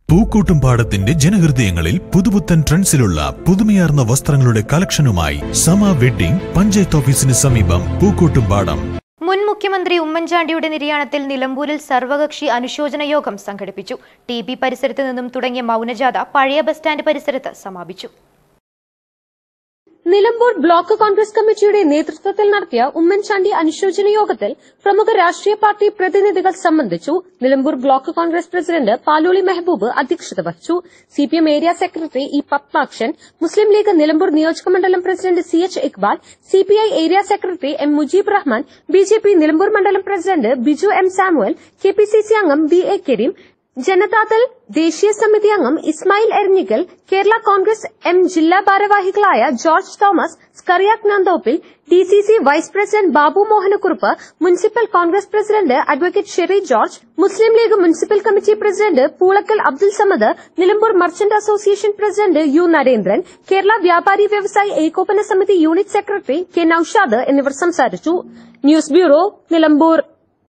പൂക്കോട്ടുംപാടത്തിന്റെ ജനഹൃദയങ്ങളിൽ പുതുപുത്തൻ ട്രെൻഡ്സിലുള്ള പുതുമയാർന്ന വസ്ത്രങ്ങളുടെ കളക്ഷനുമായി സമ വെഡ്ഡിംഗ് പഞ്ചായത്ത് ഓഫീസിന് സമീപം പൂക്കോട്ടുംപാടം. മുൻ മുഖ്യമന്ത്രി ഉമ്മൻചാണ്ടിയുടെ നിര്യാണത്തിൽ നിലമ്പൂരിൽ സർവകക്ഷി അനുശോചന യോഗം സംഘടിപ്പിച്ചു. TB പരിസരത്ത് നിന്നും തുടങ്ങിയ മൗനജാഥ പഴയ ബസ് സ്റ്റാൻഡ് പരിസരത്ത് സമാപിച്ചു. നിലമ്പൂർ ബ്ലോക്ക് കോൺഗ്രസ് കമ്മിറ്റിയുടെ നേതൃത്വത്തിൽ നടത്തിയ ഉമ്മൻചാണ്ടി അനുശോചന യോഗത്തിൽ പ്രമുഖ രാഷ്ട്രീയ പാർട്ടി പ്രതിനിധികൾ സംബന്ധിച്ചു. നിലമ്പൂർ ബ്ലോക്ക് കോൺഗ്രസ് പ്രസിഡന്റ് പാലോളി മെഹബൂബ് അധ്യക്ഷത വഹിച്ചു. CPM area secretary E. Padmakshan, Muslim League Nilambur നിയോജകമണ്ഡലം president CH Iqbal, CPI area secretary M. Mujeeb Rahman, BJP Nilambur മണ്ഡലം president Biju M. Samuel, KPCC അംഗം VA കരീം, ജനതാദൾ ദേശീയ സമിതി അംഗം ഇസ്മായിൽ എരഞ്ഞിക്കൽ, കേരള കോൺഗ്രസ് M ജില്ലാ ഭാരവാഹികളായ ജോർജ് തോമസ്, സ്കറിയാക് Nandoppil, DCC vice president Babu Mohanakkurup, municipal Congress president advocate Sherry George, Muslim League municipal committee president Poolakkal Abdul Samad, Nilambur merchant association president U. Narendran, Kerala Vyapari Vyavasayi ഏകോപന സമിതി യൂണിറ്റ് സെക്രട്ടറി K. നൌഷാദ് എന്നിവർ സംസാരിച്ചു. News bureau, Nilambur.